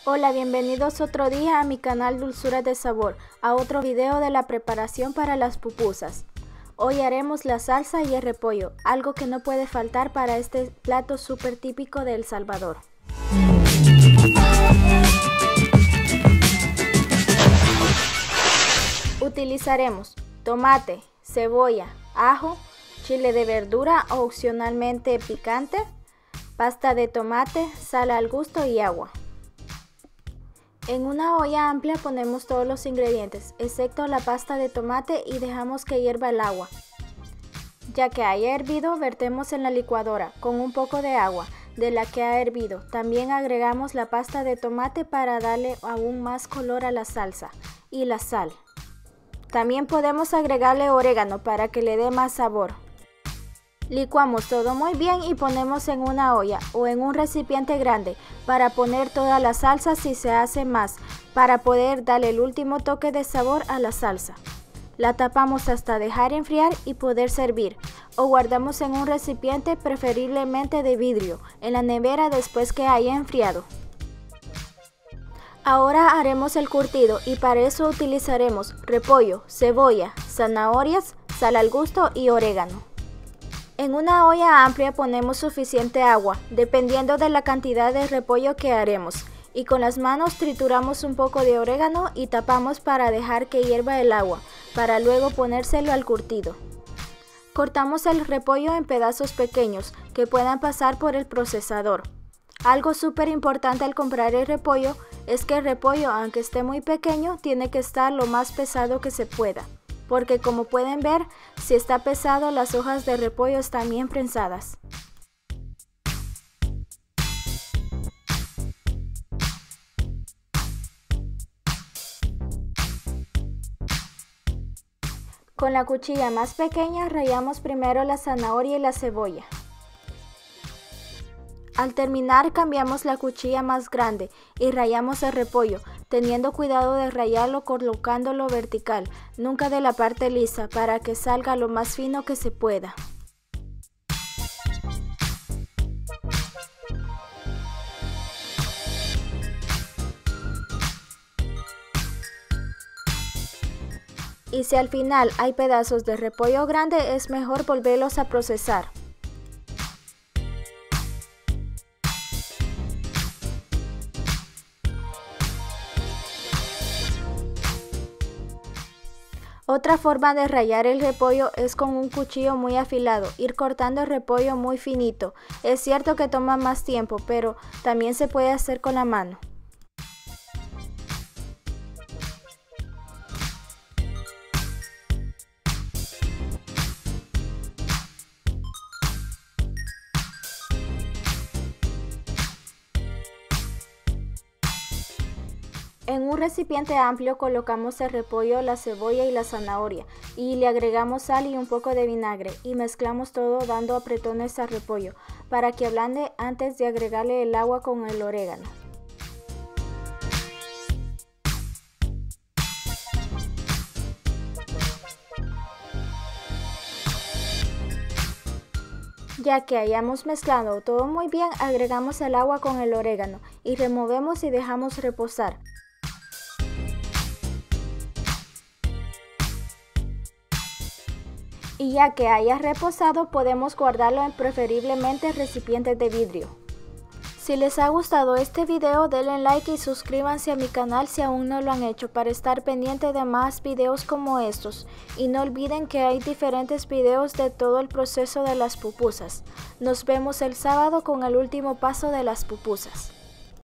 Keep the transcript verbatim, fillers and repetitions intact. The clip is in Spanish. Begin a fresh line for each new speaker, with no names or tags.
Hola, bienvenidos otro día a mi canal Dulzura de Sabor, a otro video de la preparación para las pupusas. Hoy haremos la salsa y el repollo, algo que no puede faltar para este plato súper típico de El Salvador. Utilizaremos tomate, cebolla, ajo, chile de verdura o opcionalmente picante, pasta de tomate, sal al gusto y agua. En una olla amplia ponemos todos los ingredientes, excepto la pasta de tomate, y dejamos que hierva el agua. Ya que haya hervido, vertemos en la licuadora con un poco de agua de la que ha hervido. También agregamos la pasta de tomate para darle aún más color a la salsa y la sal. También podemos agregarle orégano para que le dé más sabor. Licuamos todo muy bien y ponemos en una olla o en un recipiente grande para poner toda la salsa si se hace más, para poder darle el último toque de sabor a la salsa. La tapamos hasta dejar enfriar y poder servir, o guardamos en un recipiente preferiblemente de vidrio en la nevera después que haya enfriado. Ahora haremos el curtido y para eso utilizaremos repollo, cebolla, zanahorias, sal al gusto y orégano. En una olla amplia ponemos suficiente agua, dependiendo de la cantidad de repollo que haremos, y con las manos trituramos un poco de orégano y tapamos para dejar que hierva el agua, para luego ponérselo al curtido. Cortamos el repollo en pedazos pequeños que puedan pasar por el procesador. Algo súper importante al comprar el repollo es que el repollo, aunque esté muy pequeño, tiene que estar lo más pesado que se pueda, porque como pueden ver, si está pesado, las hojas de repollo están bien prensadas. Con la cuchilla más pequeña rallamos primero la zanahoria y la cebolla. Al terminar cambiamos la cuchilla más grande y rallamos el repollo, teniendo cuidado de rallarlo colocándolo vertical, nunca de la parte lisa, para que salga lo más fino que se pueda. Y si al final hay pedazos de repollo grande, es mejor volverlos a procesar. Otra forma de rallar el repollo es con un cuchillo muy afilado, ir cortando el repollo muy finito. Es cierto que toma más tiempo, pero también se puede hacer con la mano. En un recipiente amplio colocamos el repollo, la cebolla y la zanahoria y le agregamos sal y un poco de vinagre y mezclamos todo dando apretones al repollo para que ablande antes de agregarle el agua con el orégano. Ya que hayamos mezclado todo muy bien, agregamos el agua con el orégano y removemos y dejamos reposar. Y ya que haya reposado, podemos guardarlo en preferiblemente recipientes de vidrio. Si les ha gustado este video, denle like y suscríbanse a mi canal si aún no lo han hecho para estar pendiente de más videos como estos. Y no olviden que hay diferentes videos de todo el proceso de las pupusas. Nos vemos el sábado con el último paso de las pupusas.